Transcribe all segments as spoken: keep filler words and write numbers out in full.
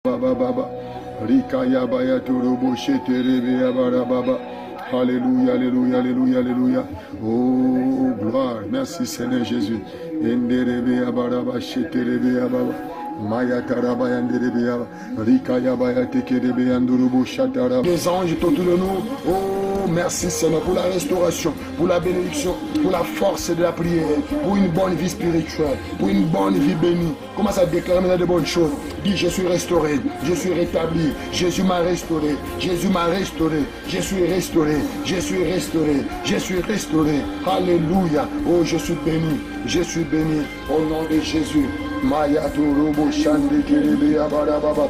Baba Baba Rikaya Baya Turubo Sheterebe Abara Baba. Alléluia, Alléluia, Alléluia, Alléluia. Oh, gloire. Merci Seigneur Jésus. Enderebe Abaraba Sheterebe Ababa. Maya Tarabaya Nderebe Ababa. Rikaya Baya Tekerebe Andurubo Shatara. Les anges autour de nous. Oh, merci Seigneur pour la restauration, pour la bénédiction, pour la force de la prière, pour une bonne vie spirituelle, pour une bonne vie bénie. Commence à déclarer maintenant de bonnes choses. Dis, je suis restauré, je suis rétabli, Jésus m'a restauré, Jésus m'a restauré, je suis restauré, je suis restauré, je suis restauré. Alléluia. Oh, je suis béni, je suis béni au nom de Jésus. Maya Turubo Shande Kerebe Abara Baba.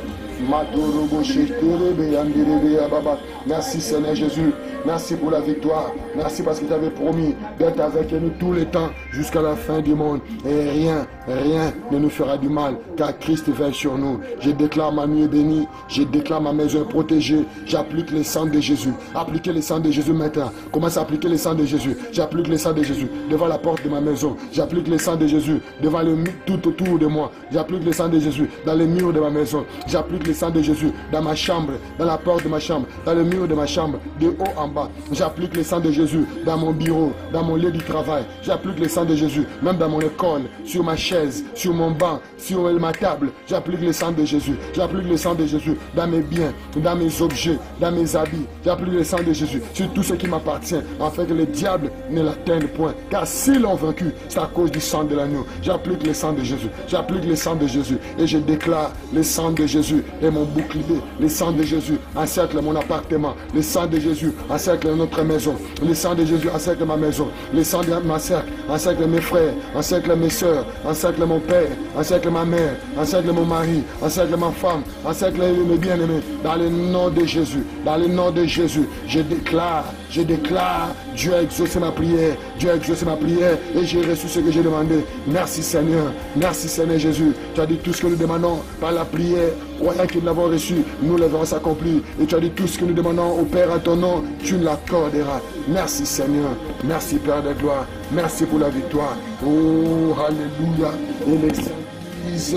Merci Seigneur Jésus. Merci pour la victoire. Merci parce que tu avais promis d'être avec nous tous les temps jusqu'à la fin du monde. Et rien, rien ne nous fera du mal car Christ veille sur nous. Je déclare ma nuit bénie. Je déclare ma maison protégée. J'applique le sang de Jésus. Appliquez le sang de Jésus maintenant. Commence à appliquer le sang de Jésus. J'applique le sang de Jésus devant la porte de ma maison. J'applique le sang de Jésus devant le tout autour de moi. J'applique le sang de Jésus dans les murs de ma maison. J'applique le sang de Jésus dans ma chambre, dans la porte de ma chambre, dans le mur de ma chambre, de haut en bas. J'applique le sang de Jésus dans mon bureau, dans mon lieu du travail. J'applique le sang de Jésus même dans mon école, sur ma chaise, sur mon banc, sur ma table. J'applique le sang de Jésus. J'applique le sang de Jésus dans mes biens, dans mes objets, dans mes habits. J'applique le sang de Jésus sur tout ce qui m'appartient, afin que le diable ne l'atteigne point. Car s'ils l'ont vaincu, c'est à cause du sang de l'agneau. J'applique le sang de Jésus. J'applique le sang de Jésus et je déclare le sang de Jésus et mon bouclier. Le sang de Jésus encercle mon appartement. Le sang de Jésus encercle notre maison. Le sang de Jésus encercle ma maison. Le sang de ma cercle encercle mes frères, encercle mes soeurs, encercle mon père, encercle ma mère, encercle mon mari, encercle ma femme, encercle mes bien-aimés. Dans le nom de Jésus, dans le nom de Jésus, je déclare, je déclare, Dieu a exaucé ma prière, Dieu a exaucé ma prière et j'ai reçu ce que j'ai demandé. Merci Seigneur, merci Seigneur Jésus. Tu as dit tout ce que nous demandons par la prière, croyant que nous l'avons reçu, nous le verrons s'accomplir. Et tu as dit tout ce que nous demandons au Père en ton nom, tu nous l'accorderas. Merci Seigneur, merci Père de gloire, merci pour la victoire. Oh, alléluia. Et les saints disent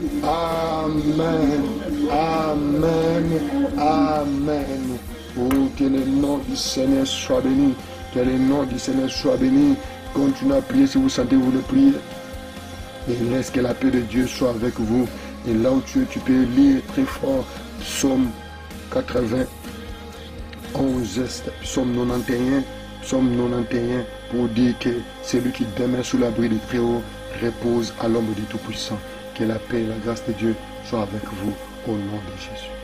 Amen, Amen, Amen. Oh, que le nom du Seigneur soit béni, que le nom du Seigneur soit béni. Continuez à prier si vous sentez vous le prier. Et laisse que la paix de Dieu soit avec vous. Et là où tu es, tu peux lire très fort Psaume quatre-vingt-onze, Psaume quatre-vingt-onze, Psaume quatre-vingt-onze, pour dire que celui qui demeure sous l'abri du Très-Haut repose à l'ombre du Tout-Puissant. Que la paix et la grâce de Dieu soient avec vous au nom de Jésus.